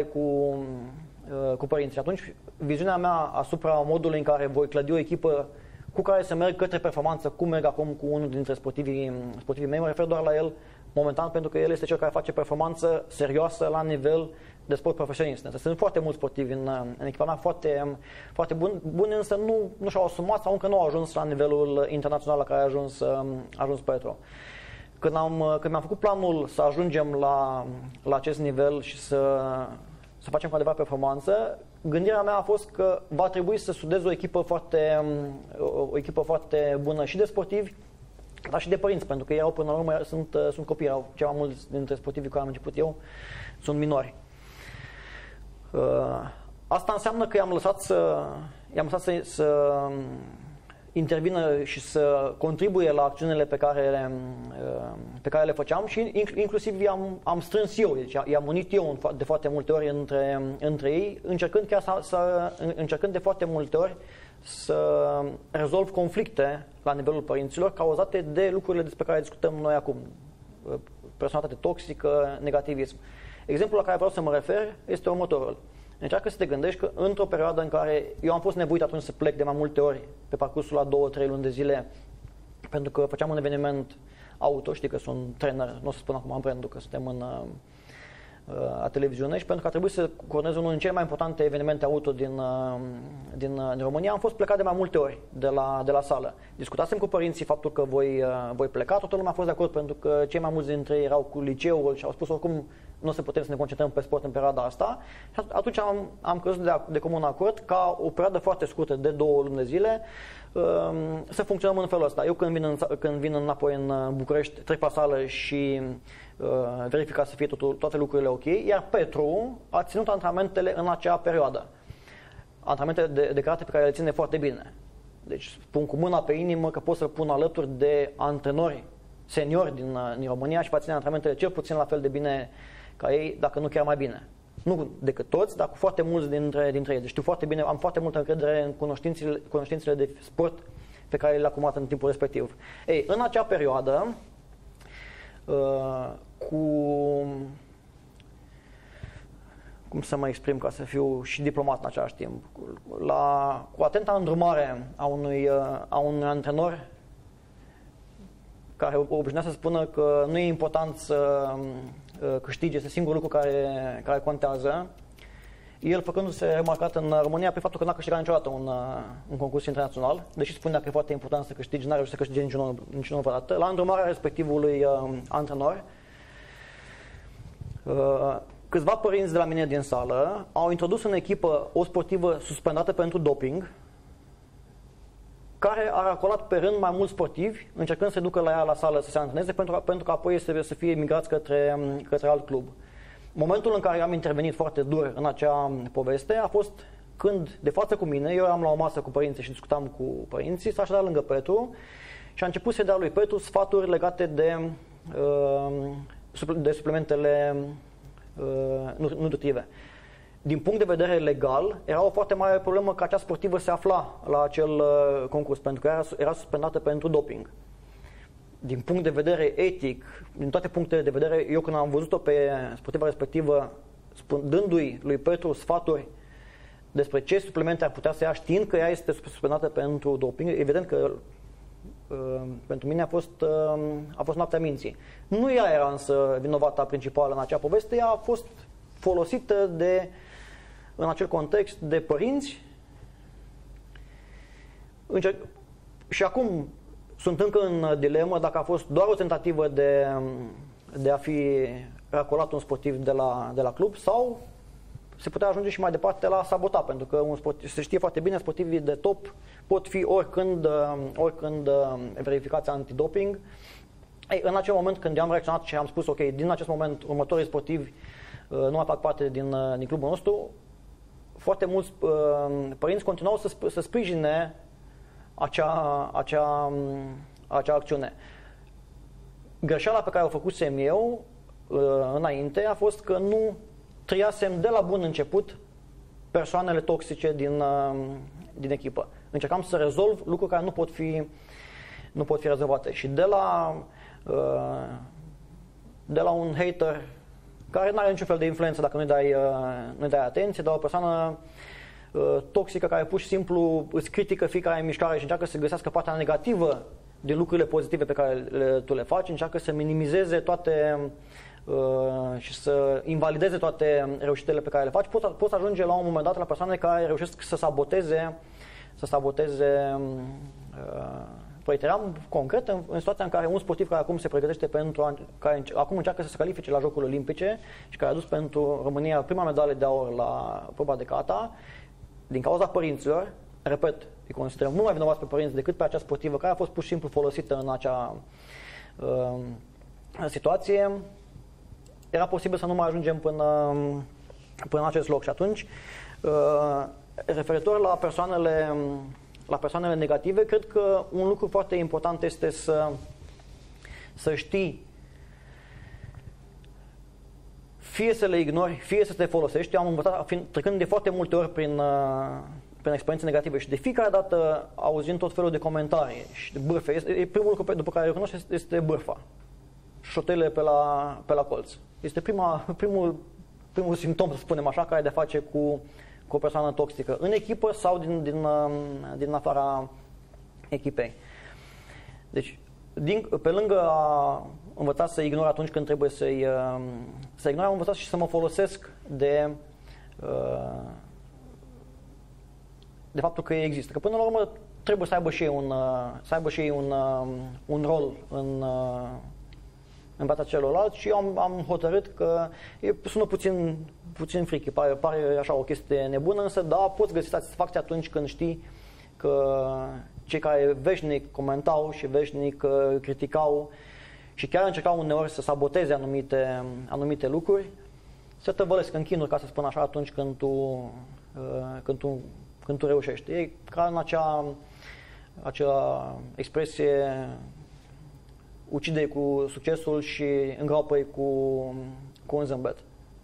cu părinții. Și atunci, viziunea mea asupra modului în care voi clădi o echipă cu care să merg către performanță, cum merg acum cu unul dintre sportivii mei, mă refer doar la el momentan, pentru că el este cel care face performanță serioasă la nivel de sport profesionist. Sunt foarte mulți sportivi în echipa mea, foarte, foarte buni, însă nu și-au asumat sau încă nu au ajuns la nivelul internațional la care a ajuns Petru. Când mi-am făcut planul să ajungem la acest nivel și să facem cu adevărat performanță, gândirea mea a fost că va trebui să sudez o echipă foarte bună și de sportivi, dar și de părinți, pentru că ei până la urmă sunt copii, ceva mulți dintre sportivii cu care am început eu sunt minori. Asta înseamnă că i-am lăsat să intervină și să contribuie la acțiunile pe care le făceam și inclusiv am strâns eu, deci i-am unit eu de foarte multe ori între ei, încercând de foarte multe ori să rezolv conflicte la nivelul părinților cauzate de lucrurile despre care discutăm noi acum. Personalitate toxică, negativism. Exemplul la care vreau să mă refer este următorul. Încearcă să te gândești că într-o perioadă în care eu am fost nevoit atunci să plec de mai multe ori pe parcursul la 2-3 luni de zile, pentru că făceam un eveniment auto, știi că sunt trainer, nu o să spun acum brandul, că suntem la televiziune, și pentru că a trebuit să coordonez unul din cele mai importante evenimente auto din România, am fost plecat de mai multe ori de la sală. Discutasem cu părinții faptul că voi pleca, toată lumea a fost de acord, pentru că cei mai mulți dintre ei erau cu liceul și au spus oricum nu o să putem să ne concentrăm pe sport în perioada asta. Și atunci am căzut de comun acord ca o perioadă foarte scurtă de 2 luni de zile să funcționăm în felul ăsta. Eu când vin înapoi în București, trec pe sală și verifica să fie toate lucrurile ok, iar Petru a ținut antrenamentele în acea perioadă. Antrenamentele de karate pe care le ține foarte bine. Deci spun cu mâna pe inimă că pot să-l pun alături de antrenori seniori din România și va ține antrenamentele cel puțin la fel de bine ca ei, dacă nu chiar mai bine. Nu decât toți, dar cu foarte mulți dintre ei. Deci știu foarte bine, am foarte multă încredere în cunoștințele de sport pe care le-a acumulat în timpul respectiv. Ei, în acea perioadă, cum să mă exprim ca să fiu și diplomat în același timp, cu atenta îndrumare a unui antrenor care obișnuia să spună că nu e important să câștige, este singurul lucru care contează, el făcându-se remarcat în România pe faptul că n-a câștigat niciodată un concurs internațional, deși spunea că e foarte important să câștige, n-a reușit să câștige niciunul vreodată. La îndrumarea respectivului antrenor, câțiva părinți de la mine din sală au introdus în echipă o sportivă suspendată pentru doping, care a racolat pe rând mai mulți sportivi, încercând să ducă la ea la sală să se antreneze, pentru că apoi să fie emigrați către alt club. Momentul în care am intervenit foarte dur în acea poveste a fost când, de față cu mine, eu eram la o masă cu părinții și discutam cu părinții, s-a așezat lângă Petru și a început să dea lui Petru sfaturi legate de suplementele nutritive. Din punct de vedere legal, era o foarte mare problemă că acea sportivă se afla la acel concurs, pentru că era suspendată pentru doping. Din punct de vedere etic, din toate punctele de vedere, eu când am văzut-o pe sportiva respectivă dându-i lui Petru sfaturi despre ce suplemente ar putea să ia, știind că ea este suspendată pentru doping, evident că pentru mine a fost noaptea minții. Nu ea era însă vinovata principală în acea poveste, ea a fost folosită în acel context de părinți. Și acum sunt încă în dilemă dacă a fost doar o tentativă de a fi racolat un sportiv de la club sau se putea ajunge și mai departe la sabota, pentru că se știe foarte bine, sportivii de top pot fi oricând verificați antidoping. Ei, în acel moment când am reacționat și am spus ok, din acest moment următorii sportivi nu mai fac parte din clubul nostru, foarte mulți părinți continuau să sprijine acea acțiune. Greșeala pe care o făcusem eu înainte a fost că nu triasem de la bun început persoanele toxice din echipă. Încercam să rezolv lucruri care nu pot fi rezolvate. Și de la un hater care nu are niciun fel de influență dacă nu-i dai atenție, de la o persoană toxică care pur și simplu îți critică fiecare mișcare și încearcă să găsească partea negativă din lucrurile pozitive pe care tu le faci, încearcă să minimizeze toate și să invalideze toate reușitele pe care le faci, poți ajunge la un moment dat la persoane care reușesc să saboteze proiecte. Eram concret în situația în care un sportiv care acum se pregătește care acum încearcă să se califice la Jocurile Olimpice și care a dus pentru România prima medalie de aur la proba de kata, din cauza părinților, repet, îi considerăm mult mai vinovați pe părinți decât pe acea sportivă care a fost pur și simplu folosită în acea situație, era posibil să nu mai ajungem până în acest loc. Și atunci, referitor la persoanele negative, cred că un lucru foarte important este să știi fie să le ignori, fie să te folosești. Eu am învățat, trecând de foarte multe ori prin experiențe negative și de fiecare dată auzind tot felul de comentarii și de bârfe. Primul lucru după care recunoști este bârfa. Șotelele pe la colț. Este primul simptom, să spunem așa, care are de face cu o persoană toxică în echipă sau din afara echipei. Deci, pe lângă a învăța să ignor atunci când trebuie să ignor, am învățat și să mă folosesc de faptul că există. Că până la urmă trebuie să aibă și ei un rol în bața celorlalți și eu am hotărât că sună puțin frică, pare așa o chestie nebună, însă da, poți găsi satisfacție atunci când știi că cei care veșnic comentau și veșnic criticau și chiar încercau uneori să saboteze anumite lucruri, se tăvălesc în chinuri, ca să spun așa, atunci când tu reușești. E ca acea expresie ucide cu succesul și îngroapă-i cu un zâmbet.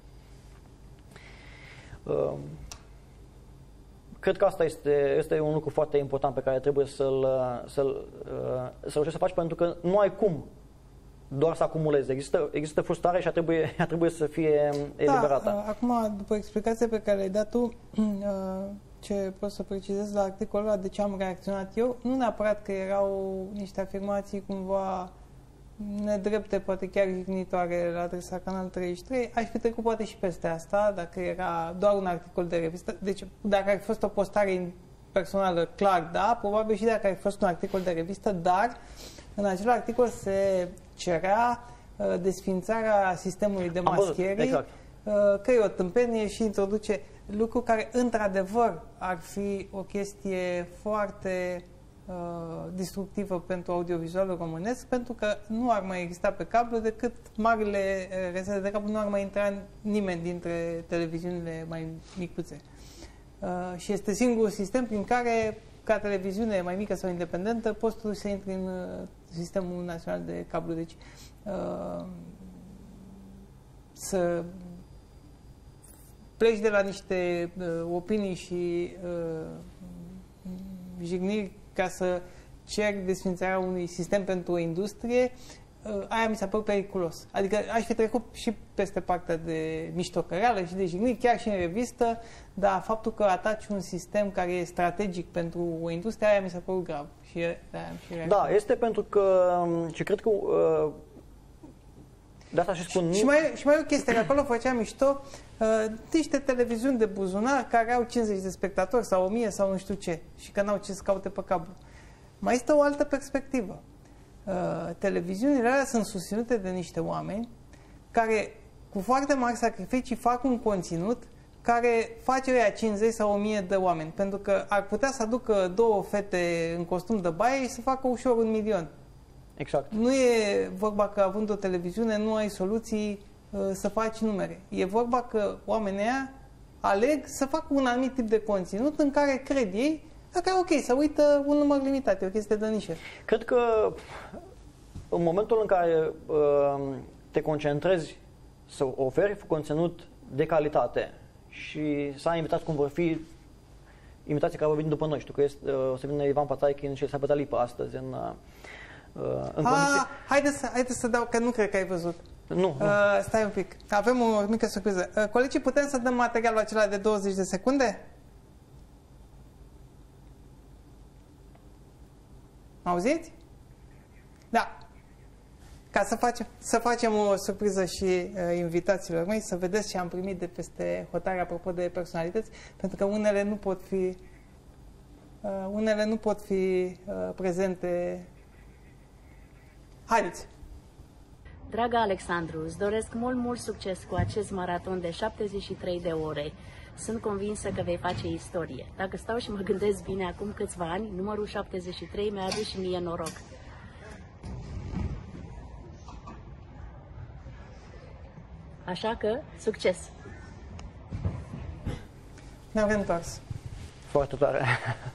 Cred că asta este un lucru foarte important pe care trebuie să reușești să faci, pentru că nu ai cum doar să acumulezi. Există frustrare și ar trebui să fie eliberată. Da, acum, după explicația pe care le-ai dat tu, ce pot să precizez la articolul ăla, de ce am reacționat eu, nu neapărat că erau niște afirmații cumva nedrepte, poate chiar jignitoare la adresa Canal 33, aș fi trecut poate și peste asta, dacă era doar un articol de revistă. Deci, dacă ar fi fost o postare personală, clar, da, probabil și dacă ar fi fost un articol de revistă, dar în acel articol se cerea desființarea sistemului de maschierii, exact, că e o tâmpenie și introduce lucru care, într-adevăr, ar fi o chestie foarte destructivă pentru audiovizualul românesc, pentru că nu ar mai exista pe cablu decât marile rețele de cablu, nu ar mai intra nimeni dintre televiziunile mai micuțe. Și este singurul sistem prin care, ca televiziune mai mică sau independentă, poți tu să intri în sistemul național de cablu. Deci, să pleci de la niște opinii și jigniri ca să cer desfințarea unui sistem pentru o industrie, aia mi s-a părut periculos. Adică aș fi trecut și peste partea de miștocăreală și de jigniri, chiar și în revistă, dar faptul că ataci un sistem care e strategic pentru o industrie, aia mi s-a părut grav. Da, este pentru că, și cred că de asta și spun... Și mai e o chestie, că acolo făcea mișto niște televiziuni de buzunar care au 50 de spectatori sau 1000 sau nu știu ce și că n-au ce să caute pe cablu. Mai este o altă perspectivă. Televiziunile alea sunt susținute de niște oameni care cu foarte mari sacrificii fac un conținut care face ăia 50 sau 1000 de oameni, pentru că ar putea să aducă două fete în costum de baie și să facă ușor 1.000.000. Exact. Nu e vorba că având o televiziune nu ai soluții să faci numere. E vorba că oamenii ăia aleg să facă un anumit tip de conținut în care cred ei că ok, să uită un număr limitat, e o chestie de nișă. Cred că în momentul în care te concentrezi să oferi conținut de calitate și să ai invitați cum vor fi invitații care vor veni după noi, știu că o să vină Ivan Pataichin și Elisabeta Lipa astăzi în condiții... Haideți să dau, că nu cred că ai văzut. Nu. Stai un pic. Avem o mică surpriză. Colegii, putem să dăm materialul acela de 20 de secunde? Auziți? Da. Ca să facem o surpriză și invitațiilor mei, să vedeți ce am primit de peste hotare apropo de personalități, pentru că unele nu pot fi prezente. Haideți! Dragă Alexandru, îți doresc mult succes cu acest maraton de 73 de ore. Sunt convinsă că vei face istorie. Dacă stau și mă gândesc bine, acum câțiva ani, numărul 73 mi-a adus și mie noroc. Așa că, succes! Ne-am reîntors. Foarte tare.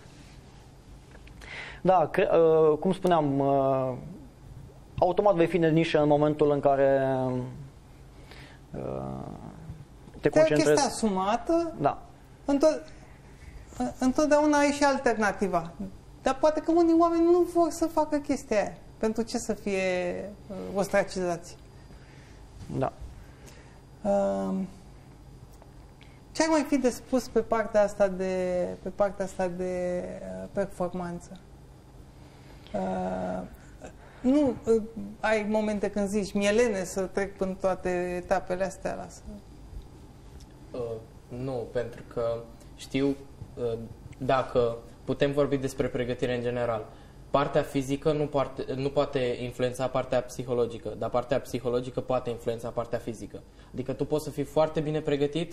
Da, cum spuneam, automat vei fi în nișă în momentul în care te concentrezi. E o chestie asumată. Da. Întotdeauna ai și alternativa. Dar poate că unii oameni nu vor să facă chestia aia. Pentru ce să fie ostracizați? Da. Ce ar mai fi de spus pe partea asta de performanță? Nu ai momente când zici, mielene să trec până toate etapele astea, lasă? Nu, pentru că știu, dacă putem vorbi despre pregătire în general, partea fizică nu poate influența partea psihologică, dar partea psihologică poate influența partea fizică. Adică tu poți să fii foarte bine pregătit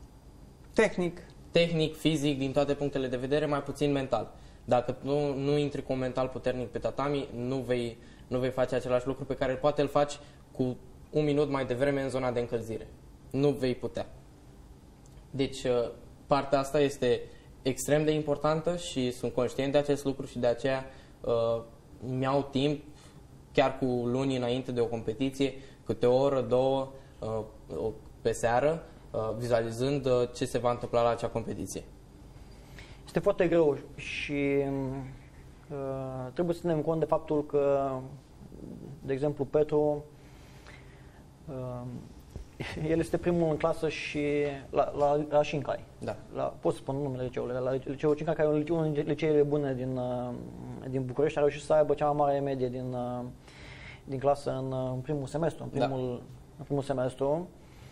tehnic, fizic, din toate punctele de vedere, mai puțin mental. Dacă nu intri cu un mental puternic pe tatami, nu vei face același lucru pe care poate îl faci cu un minut mai devreme în zona de încălzire. Nu vei putea. Deci partea asta este extrem de importantă și sunt conștient de acest lucru și de aceea mi-au timp, chiar cu luni înainte de o competiție, câte o oră, două pe seară, vizualizând ce se va întâmpla la acea competiție. Este foarte greu și trebuie să ținem cont de faptul că, de exemplu, Petru, el este primul în clasă și la Șincai. Da. Pot să spun numele liceului, la liceul Șincai, care e unul dintre liceele bune din București, a reușit să aibă cea mai mare medie din clasă în primul semestru. În primul semestru.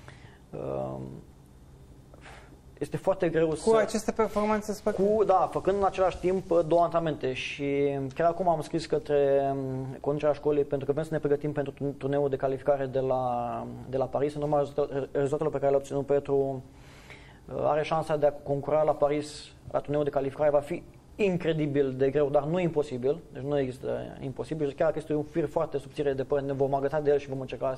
Este foarte greu cu aceste performanțe spectacolare. Da, făcând în același timp două antrenamente și chiar acum am scris către conducerea școlii pentru că vrem să ne pregătim pentru turneul de calificare de la Paris. În urma rezultatelor pe care le-a obținut Petru, are șansa de a concura la Paris la turneul de calificare. Va fi incredibil de greu, dar nu imposibil. Deci nu există imposibil. Chiar dacă este un fir foarte subțire de păr, ne vom agăța de el și vom încerca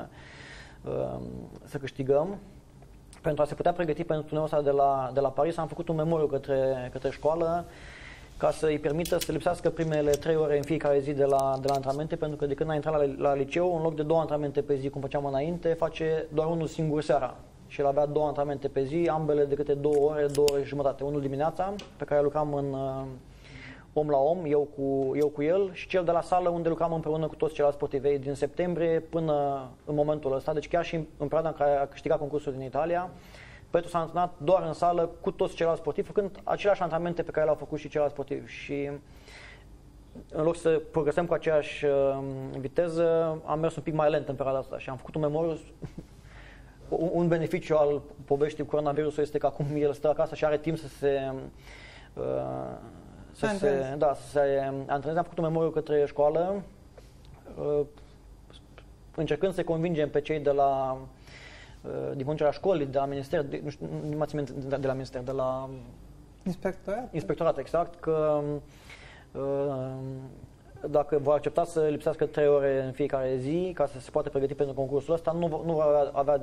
să câștigăm. Pentru a se putea pregăti pentru turneul ăsta de la Paris, am făcut un memoriu către școală ca să îi permită să lipsească primele 3 ore în fiecare zi de la antrenamente, pentru că de când a intrat la liceu, în loc de 2 antrenamente pe zi, cum făceam înainte, face doar unul singur seara. Și el avea 2 antrenamente pe zi, ambele de câte 2 ore, 2 ore și jumătate. Unul dimineața, pe care lucram în om la om, eu cu el, și cel de la sală, unde lucram împreună cu toți ceilalți sportivi din septembrie până în momentul ăsta. Deci chiar și în perioada în care a câștigat concursul din Italia, Petru s-a antrenat doar în sală cu toți ceilalți sportivi, făcând aceleași antrenamente pe care le-au făcut și ceilalți sportivi. Și în loc să progresăm cu aceeași viteză, am mers un pic mai lent în perioada asta și am făcut un memoriu. Un beneficiu al poveștii cu coronavirusul este că acum el stă acasă și are timp să se antreneze. Am făcut un memoriu către școală, încercând să convingem pe cei din conducerea școlii, de la minister, nu mai țin minte de la minister, de la inspectorat, exact, că dacă vor accepta să lipsească 3 ore în fiecare zi ca să se poată pregăti pentru concursul ăsta, nu va avea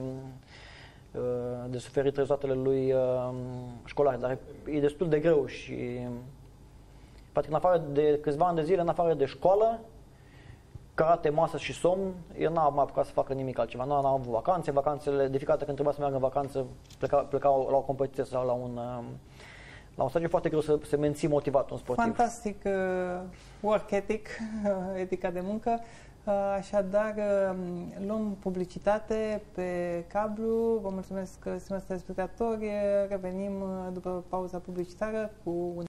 de suferit rezultatele lui școlare, dar e destul de greu și practic în afară de câțiva ani de zile, în afară de școală, karate, masă și somn, el n-a mai apucat să facă nimic altceva. N-a avut vacanțele, de fiecare dată când trebuia să meargă în vacanță, plecau la o competiție sau la un stagiu. Foarte greu să se menții motivat un sportiv. Fantastic work ethic, etica de muncă. Așadar, luăm publicitate pe cablu. Vă mulțumesc, stimați telespectatori. Revenim după pauza publicitară cu un